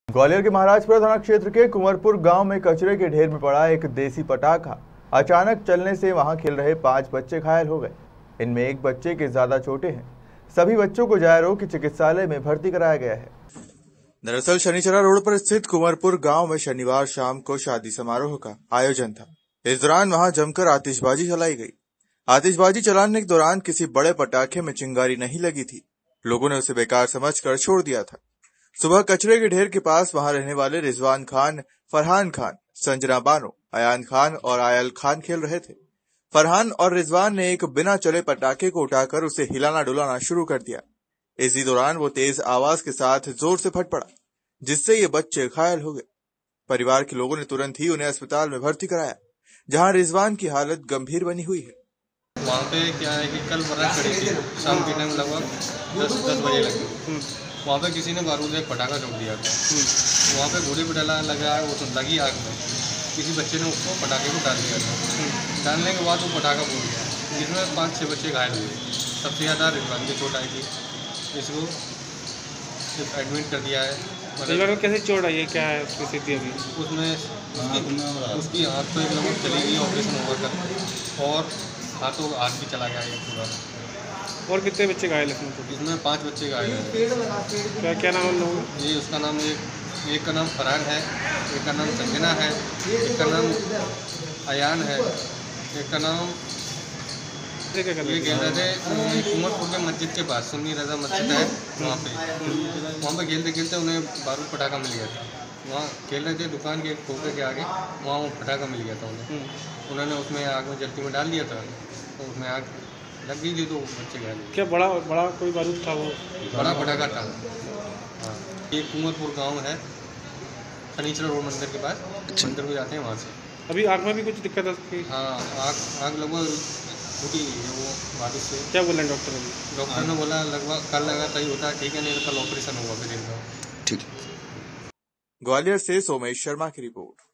ग्वालियर के महाराजपुरा थाना क्षेत्र के कुंवरपुर गांव में कचरे के ढेर में पड़ा एक देसी पटाखा अचानक चलने से वहां खेल रहे 5 बच्चे घायल हो गए। इनमें एक बच्चे के ज्यादा चोटें हैं। सभी बच्चों को जाया रोग के चिकित्सालय में भर्ती कराया गया है। दरअसल शनिचरा रोड पर स्थित कुंवरपुर गांव में शनिवार शाम को शादी समारोह का आयोजन था। इस दौरान वहां जमकर आतिशबाजी चलाई गई। आतिशबाजी चलाने के दौरान किसी बड़े पटाखे में चिंगारी नहीं लगी थी। लोगों ने उसे बेकार समझकर छोड़ दिया था। सुबह कचरे के ढेर के पास वहां रहने वाले रिजवान खान, फरहान खान, संजना बानो, अयान खान और आयल खान खेल रहे थे। फरहान और रिजवान ने एक बिना चले पटाखे को उठाकर उसे हिलाना डुलाना शुरू कर दिया। इसी दौरान वो तेज आवाज के साथ जोर से फट पड़ा, जिससे ये बच्चे घायल हो गए। परिवार के लोगों ने तुरंत ही उन्हें अस्पताल में भर्ती कराया, जहां रिजवान की हालत गंभीर बनी हुई है। वहाँ पे क्या है कि कल बरात खड़ी थी, शाम के टाइम लगभग 10 बजे लगे। वहाँ पे किसी ने बारूद एक पटाखा छोड़ दिया था। वहाँ पे गोली पटाला लगा है, वो तो लगी आग में। किसी बच्चे ने उसको पटाखे को डाल दिया था। डालने के बाद वो पटाखा फूट गया, जिसमें 5-6 बच्चे घायल हुए। सबसे ज़्यादा रिजवान की चोट आई थी। इसको एडमिट कर दिया है। कैसे चोट आई है, क्या है उसकी स्थिति अभी? उसमें उसकी आँख तो एक लगभग चली गई ऑपरेशन होकर, और हाथ भी चला गया है पूरा। और कितने बच्चे घायल हैं? इसमें 5 बच्चे घायल हैं। क्या नाम है लोगों? ये उसका नाम एक का नाम फरहान है, एक का नाम संजना है, एक का नाम अयान है, एक का नाम ये खेल रहे थे कुंवरपुर के मस्जिद के पास, सुन्नी रजा मस्जिद है वहाँ पे खेलते खेलते उन्हें बारूद पटाखा मिल गया था। वहाँ खेल रहे थे दुकान के खोखे के आगे, वहाँ वो पटाखा मिल गया था उन्हें। उन्होंने उसमें आग में जल्दी में डाल दिया था, तो उसमें आग लग गई थी, तो बच्चे घायल। क्या बड़ा कोई बारूद था? वो बड़ा पटाखा था। हाँ, ये कुंवरपुर गांव है, शनिचरा रोड मंदिर के पास। मंदिर को जाते हैं वहाँ से। अभी आग में भी कुछ दिक्कत है? हाँ, आग लगभग फूटी है वो बारिश से। क्या बोला डॉक्टर अभी? डॉक्टर ने बोला लगभग कल लगा सही होता है, ठीक है, नहीं तो कल ऑपरेशन होगा फिर इनका। ठीक। ग्वालियर से सोमेश शर्मा की रिपोर्ट।